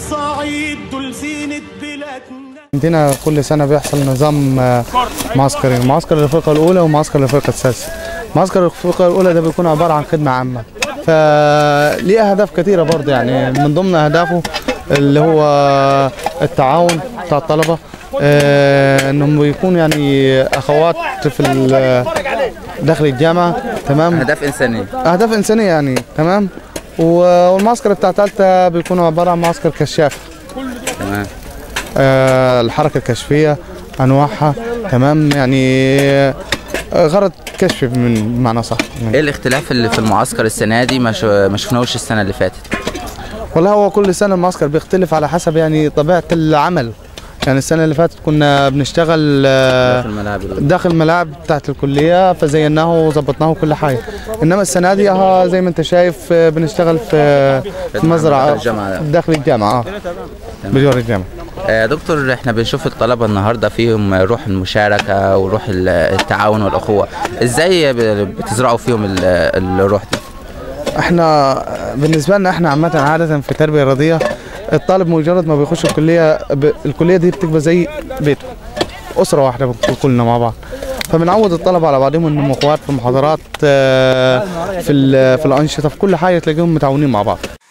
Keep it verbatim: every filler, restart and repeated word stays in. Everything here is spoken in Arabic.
الصعيد دول زينة بلادنا. عندنا كل سنة بيحصل نظام معسكرين، معسكر الفرقة الأولى ومعسكر الفرقة السادسة. معسكر الفرقة الأولى ده بيكون عبارة عن خدمة عامة، فليه أهداف كتيرة برضه، يعني من ضمن أهدافه اللي هو التعاون بتاع الطلبة، آه انهم بيكونوا يعني اخوات في داخل الجامعه. تمام، اهداف انسانيه اهداف انسانيه يعني. تمام. والمعسكر بتاع ثالثه بيكونوا عباره عن معسكر كشاف. تمام. آه الحركه الكشفيه انواعها. تمام، يعني غرض كشف من معنى صح. ايه الاختلاف اللي في المعسكر السنه دي ما ما شفناهوش السنه اللي فاتت؟ والله هو كل سنه المعسكر بيختلف على حسب يعني طبيعه العمل. يعني السنة اللي فاتت كنا بنشتغل داخل الملاعب داخل الملاعب بتاعت الكلية، فزيناه وظبطناه وكل حاجة. إنما السنة دي اه زي ما أنت شايف بنشتغل في في مزرعة داخل الجامعة، اه بجوار الجامعة. يا دكتور، احنا بنشوف الطلبة النهارده فيهم روح المشاركة وروح التعاون والأخوة، ازاي بتزرعوا فيهم الروح دي؟ احنا بالنسبة لنا احنا عامة عادة في التربية الرياضية، الطالب مجرد ما بيخش الكليه ب... الكليه دي بتبقى زي بيته، اسره واحده بنكون كلنا مع بعض. فبنعود الطلبه على بعضهم انهم اخوات في المحاضرات، في في الانشطه، في كل حاجه تلاقيهم متعاونين مع بعض.